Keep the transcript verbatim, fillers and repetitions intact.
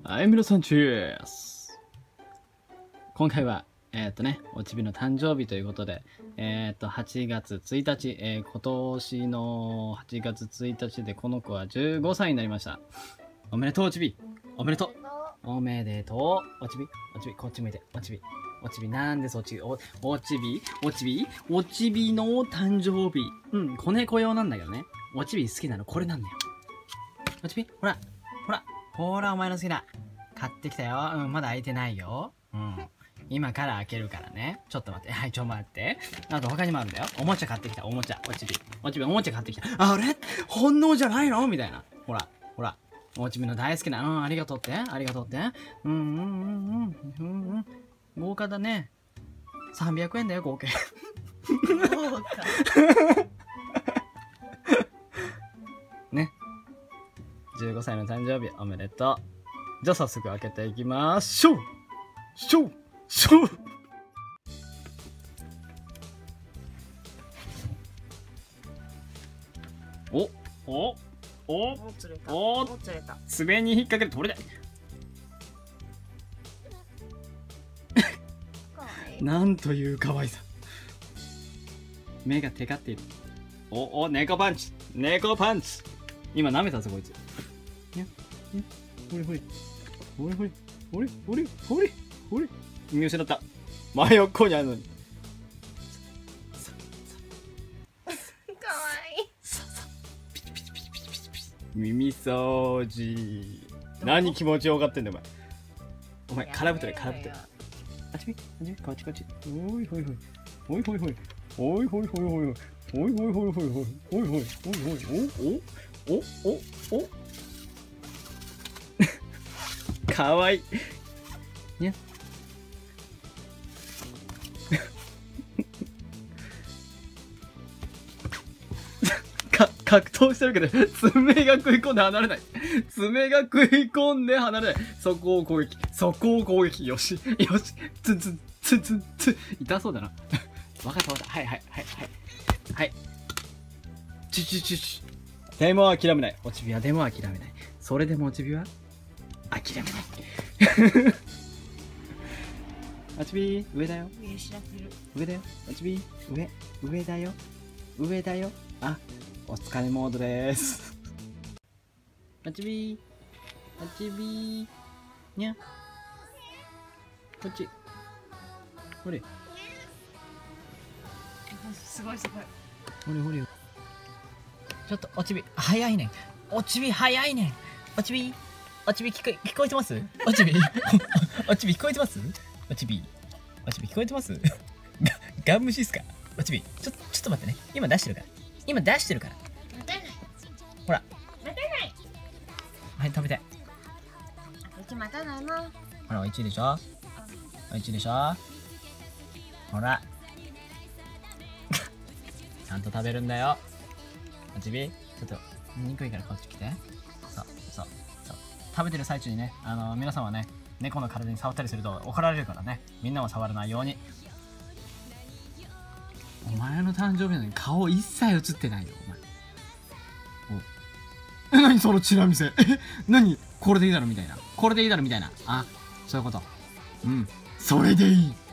はい、皆さん、チェース。今回は、えー、っとね、おちびの誕生日ということで、えー、っと、はちがつついたち、えー、今年のはちがつついたちでこの子はじゅうごさいになりました。おめでとう、おちび。おめでとう。おめでとう。おちび、おちび、こっち向いて、おちび。おちび、なんでそっち、お、おちび、おちび、おちびの誕生日。うん、子猫用なんだけどね。おちび好きなのこれなんだよ。おちび、ほら、ほら、ほら、お前の好きな。買ってきたよ。うん、まだ開いてないよ。うん。今から開けるからね。ちょっと待って。はい、ちょ待って。あと他にもあるんだよ。おもちゃ買ってきた。おもちゃ。おちび。おちび、おもちゃ買ってきた。あれ本能じゃないのみたいな。ほら、ほら。おちびの大好きな。うん、ありがとうって。ありがとうって。うん、うん、うん、うん、うん、うん。豪華だね。さんびゃくえんだよ、合計。豪華。ね。じゅうごさいの誕生日おめでとう。じゃあ早速開けていきましょう。しょうしょう。おおおお釣れた。 おお釣れた。 爪に引っ掛けると取れない。 かわいい。 なんという可愛さ。目がテカっている。おお、猫パンチ猫パンチ。今舐めたぞこいつ。にゃにゃほれほれほれほれほれほれほれほれ見失った。真横にあるのに。 かわいい。 耳掃除。何気持ちよがってんだよお前。お前空振って空振って。あちみあちみこっちこっち。おいほいほいおいほいほいおいほいほいほいおいほいほいほいほいおいほいおいほいおおおおおかわいい。にゃか格闘してるけど爪が食い込んで離れない。爪が食い込んで離れない。そこを攻撃そこを攻撃。よしよしツンツンツンツンツン。痛そうだな。わかったわかった。はいはいはいはいはい。ちちちちでも諦めない。おちびはでも諦めない。それでもおちびは諦めない。おちび上だよ。 上しらせる。 上だよ。おちび上上だよ。上だよ。あ、お疲れモードです。おちびおちびにゃこっちほれすごいすごい。 ほれほれちょっとおちび早いねん。おちび早いねん。おちびおちび聞こえ聞こえてます？おちびおちび聞こえてます？おちびおちび聞こえてます？ガン無視っすか？おちびちょちょっと待ってね。今出してるから。今出してるから。 待てない。 ほら。 待てない。 はい食べて。 うち待たないもん。 ほらいちいでしょ？いちいでしょ？ほら。ちゃんと食べるんだよ。おちびちょっと憎いからこっち来て。そうそうそう食べてる最中にね、あの皆さんはね猫の体に触ったりすると怒られるからね、みんなも触らないように。お前の誕生日なのに顔一切映ってないよお前。おえ何そのチラ見せ。え何これでいいだろみたいな、これでいいだろみたいな。あそういうこと。うんそれでいい。